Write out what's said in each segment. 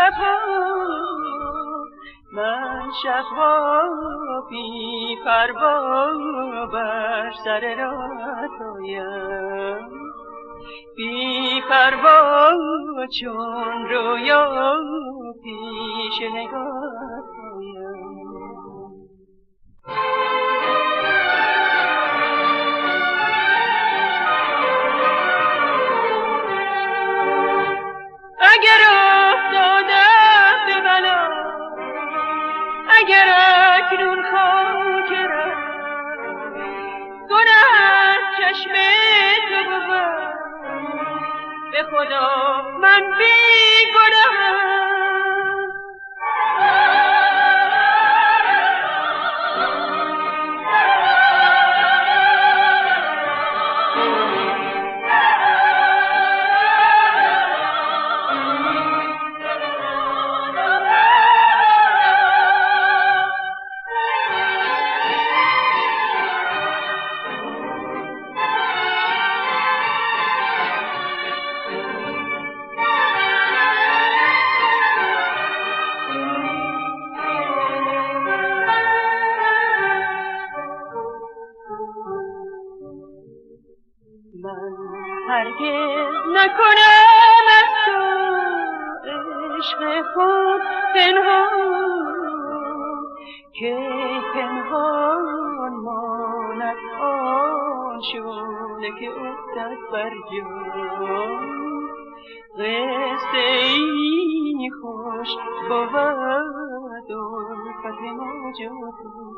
شبها من شبها بی پروا بر سر راه تویم، بی پروا چون رویا پیش نگاه تویم. اگر افتادم به بلا، اگر اکنون خاکرم، گناه از چشم تو بود، به خدا من بی گناهم. هرگز نکنم از تو عشق خود پنهان، که پنهان ماند آن شعله که افتد بر جان. قصه ای خوش بود الفت ما جفا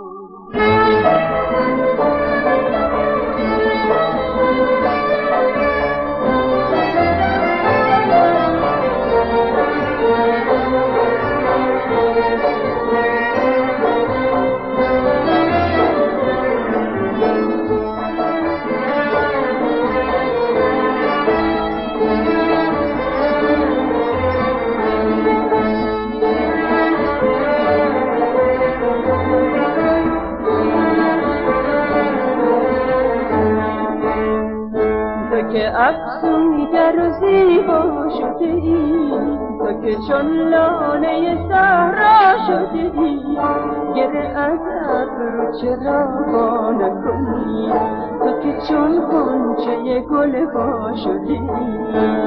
که افسونگر و زیبا شده ای، تو که چون لانه صحرا شده ای، گره از ابرو چرا وا نکنی، تو که چون غنچه گل وا شده ای.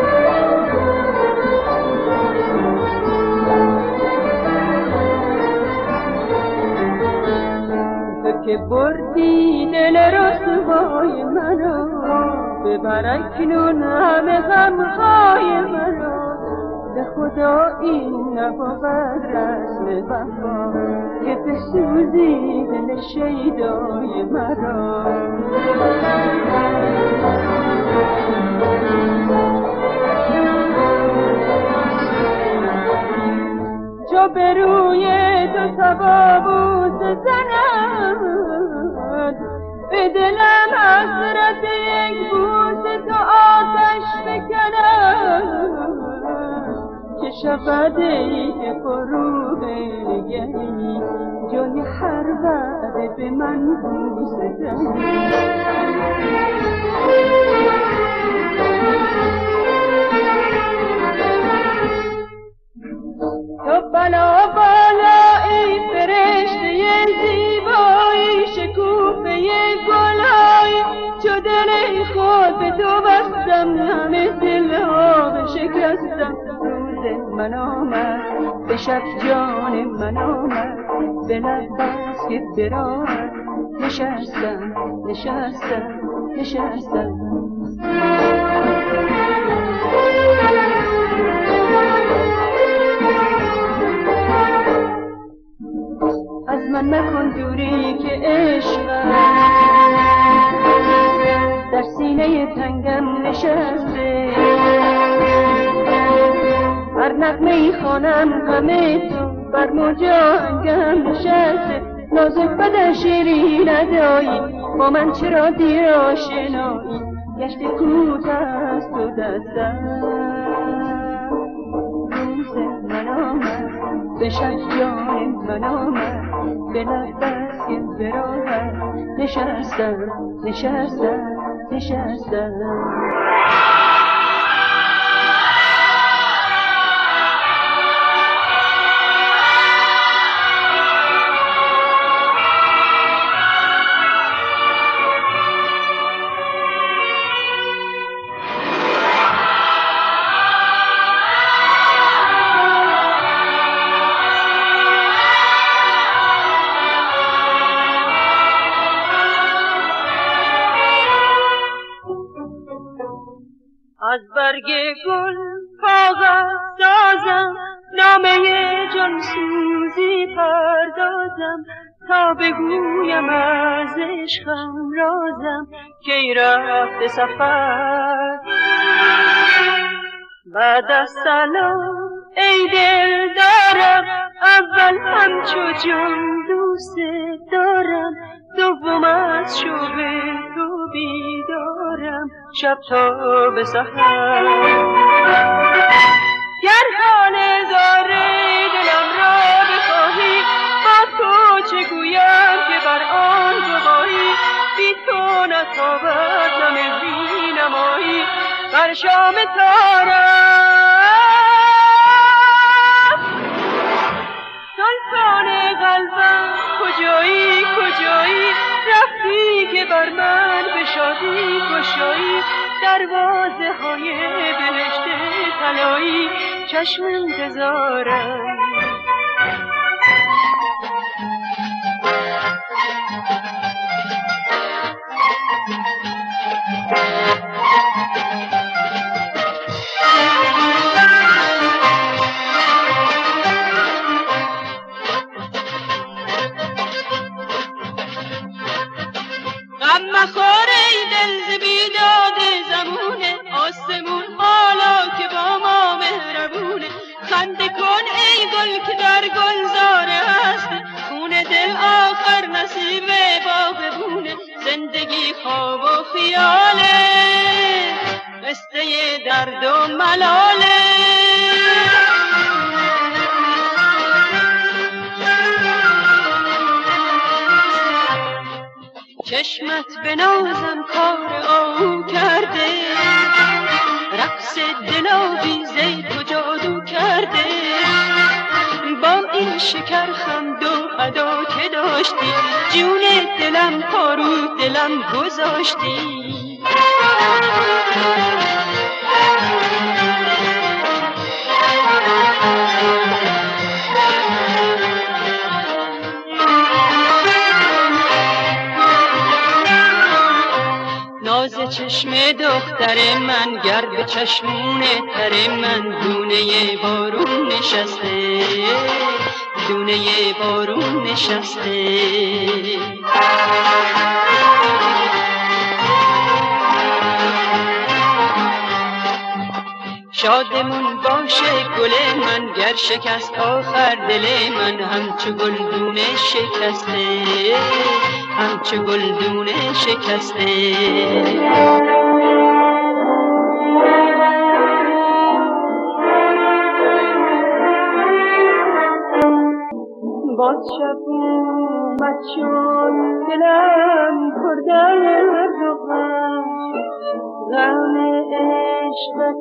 تو که بردی دل رسوای مرا، ببر اکنون همه غمهای مرا، به خدا این نبود رسم وفا، که بسوزی دل شیدای مرا. جو به روی تو تبابوس زند، به دلم حسرت یک بوس تو آتش بکند، که شود ای که فرو بنگری، جای هر وعده به من بوس زنی. تو بلا بالایی فرشته زیبایی، شکوفه گلایی، چو دل خود به تو بستم، همه دلها بشکستم. روز من آمد به شب جان من آمد، به لب بس که براحت نشستم نشستم نشستم. از من مکن دوری که عشق در سینه تنگم نشسته، هر نغمه ای خوانم غم تو بر موج آهنگم نشسته. نازک بدن شیرین ندایی، با من چرا دیر آشنایی، گشت کوته از تو دستم. روز من آمد به شب جان من آمد، به لب بس که براحت نشستم نشستم نشستم. از برگ گل کاغذ سازم، نامه جانسوزی پردازم، تا بگویم از عشقم رازم که ای رفته سفر. بعد از سلام ای دل دارم، اول همچو جان دوست دارم، دوم از شوق تو بیدارم شب تا به سحر. گر حال زار دلم را بخواهی، با تو چه گویم که بر آن گواهی، بی تو نتابد نه مهری نمایی بر شام تارم. سلطان قلبم کجایی کجایی، رفتی که بر من به شادی گشایی، دروازه های بهشت طلایی چشم انتظارم. غم مخور ای دل ز بیداد زمونه، آسمون حالا که با ما مهربونه. خنده کن ای گل که در گلزار هست، خون دل آخر نصیب باغبونه. زندگی خواب و خیاله، قصه درد و ملاله. چشمت به نازم کار او کرده، رقص دلاویزه تو جادو کرده. با این شکر خند و ادا که داشتی، جون دلم پارو دلم گذاشتی. ناز چشم دختر من گرد چشمون تر من، دونه بارون نشسته دونه بارون نشسته. شادمون باشه گل من، گر شکست آخر دل من، همچو گلدونه شکسته همچو گلدونه شکسته. باز شب اومد چون دلم پر درد و غم عشقت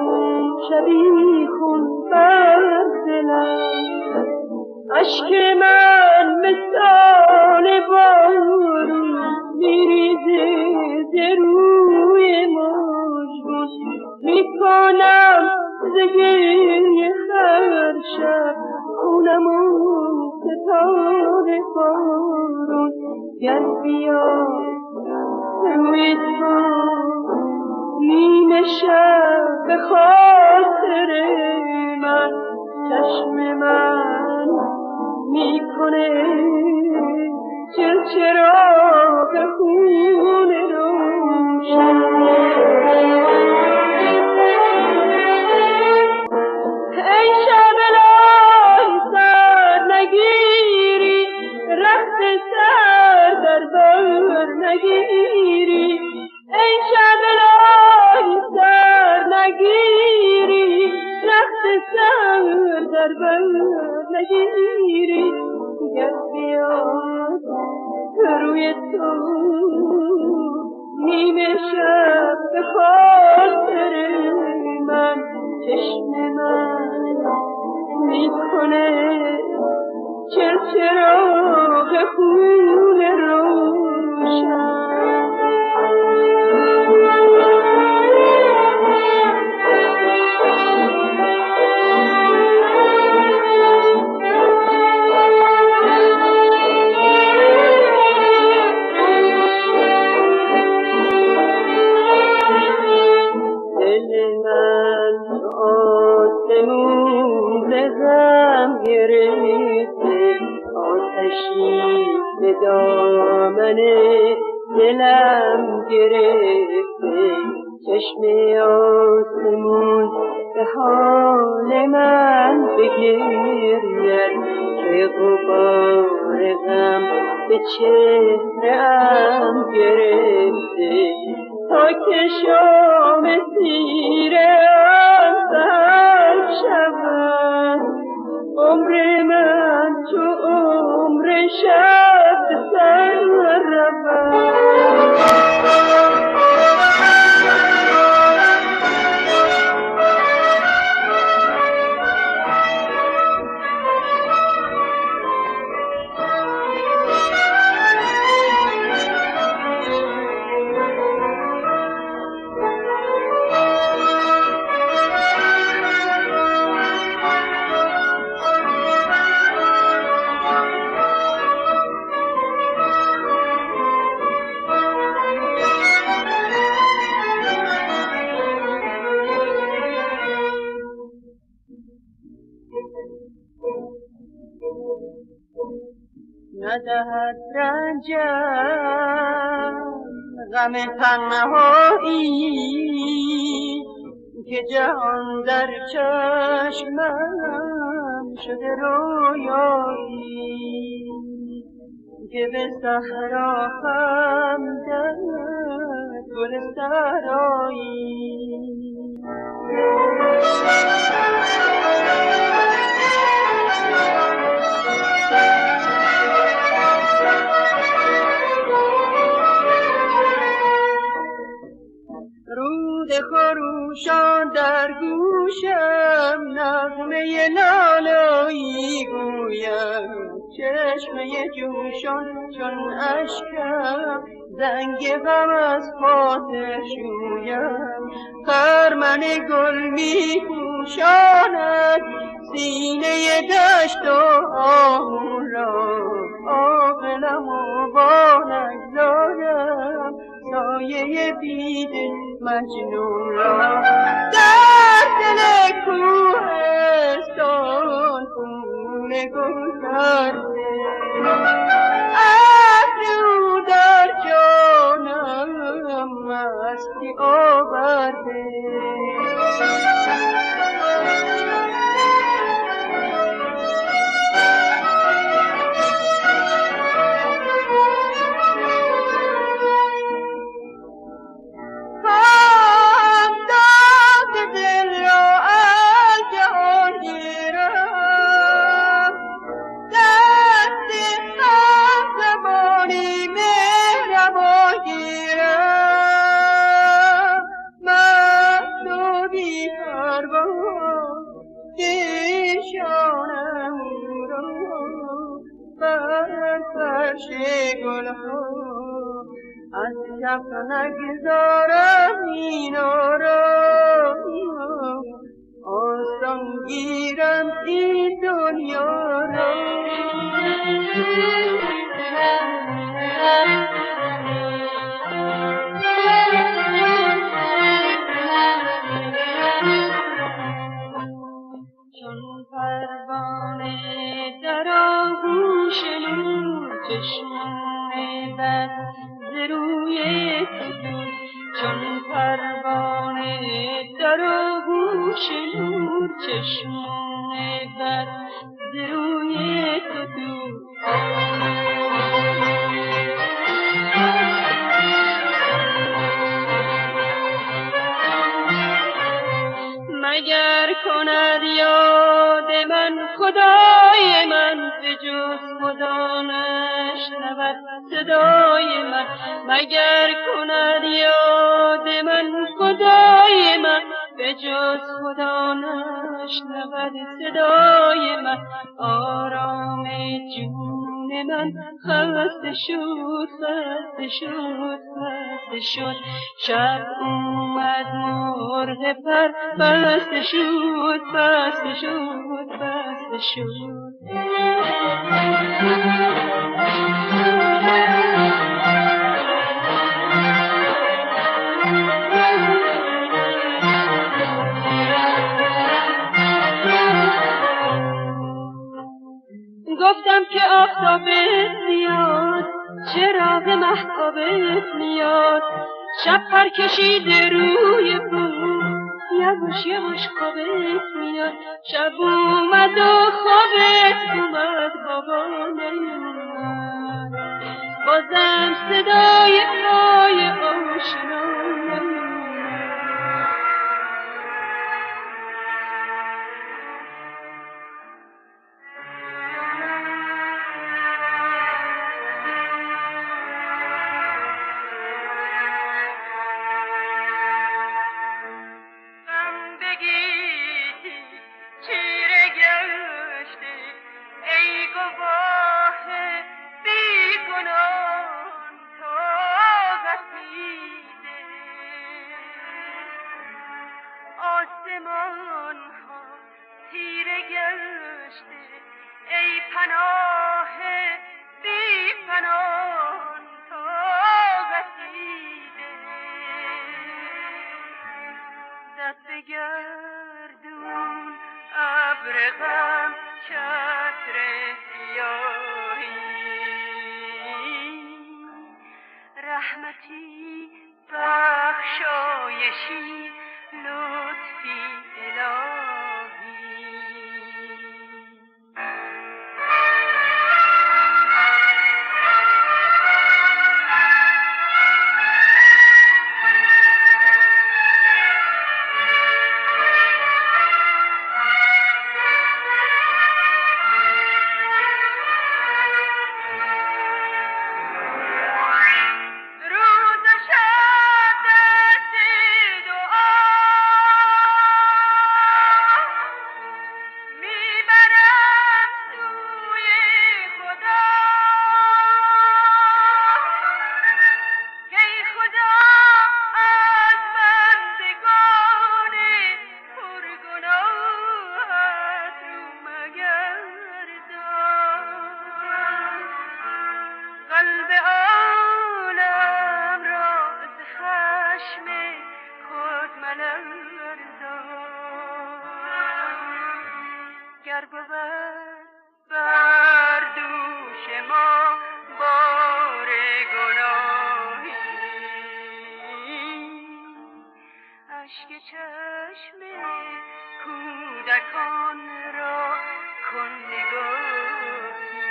شبیخون بر دلم. عشق من مثال بارون میریزه ز روی مژگون، میکنم ز گریه هر شب خونمون ستاره بارون. گر بیاد روی تو نیمه شب به خاطر من، چشم من میکنه چراغ خون روشن. ای شب الهی سر نگیری، رخت سر در بر نگیری. ای شب الهی سر نگیری، رخت سر در بر نگیری. گر بیاد روی تو نیمه شب به خاطر من، چشم من میکنه چراغ خون روشن. من آسمون غم گرفته آتشی به دامن دلم گرفته چشم آسمون به حال من بگرید که غبار غم به چهره‌ام گرفته تا که شام تیره‌ام سر شود عمر من تو عمر شب سر رود ندهد رنجم غم تنهایی که جهان در چشمم شده رویایی که به صحرا خندد گل سرایی رود خروشان در گوشم نغمه لالایی گویم چشمه جوشان چون اشکم زنگ غم از خاطر شویم خرمن گل می پوشاند سینه دشت و آهو را عاقلم و بانگذارم سایه بید مجنون را در دل کوهستان خون گل کرده عطر او در جانم مستی آورده از شب نگذارم اینا را آسان گیرم این دنیا را چون پروانه در آغوش نور چشمه بد روی دور چون پروانه در آغوش نور چشمه بد روی تو دور مگر کند یاد من خدای من به جز خدا نشنود صدای من مگر کند یاد من خدای من به جز خدا نشنود صدای من آرام جون من خسته شد خسته شد خسته شد شب اومد مرغ پر بسته شد بسته شد بسته شد گفتم که آفتابت میاد، چراغ مهتابت میاد، شب پر کشیده روی بود، یواش یواش خوابت میاد. شب اومد و خوابت اومد، بابا نیومد، بازم صدای پای آشنا نیومد. گردون ابر غم چتر سیاهی رحمتی بخشایشی لطفی الهی گر بود بر دوش ما بار گناهی اشک چشم کودکان را کن نگاهی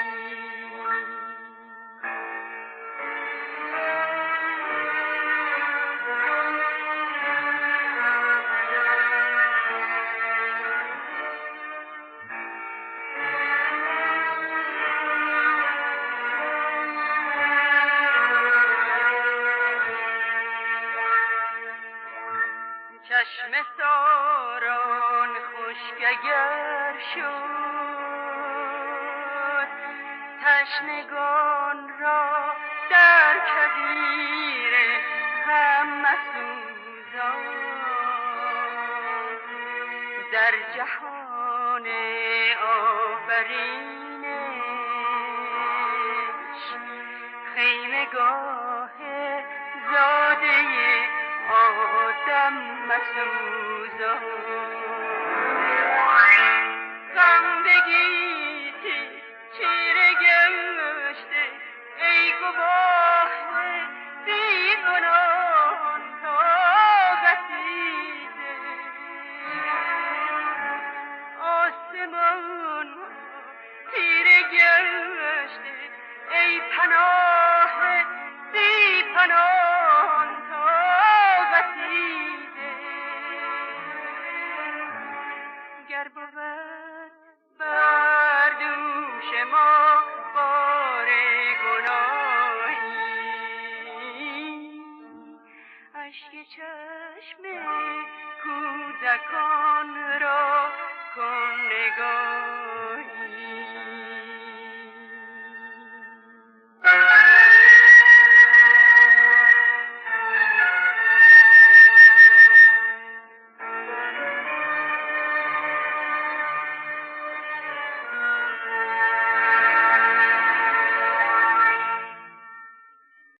چشم ساران خشک اگر شد تشنگان را در کویر غم مسوزان در جهان آفرینش خیمگاه زاده آدم مسوزان غم بگیتی چیره گشته ای گواه بیگناهان طاقتیده آسمان تیره گشته ای پناه بی پناهان گر بود بر دوش ما بار گناهی اشک چشم کودکان را کن نگاهی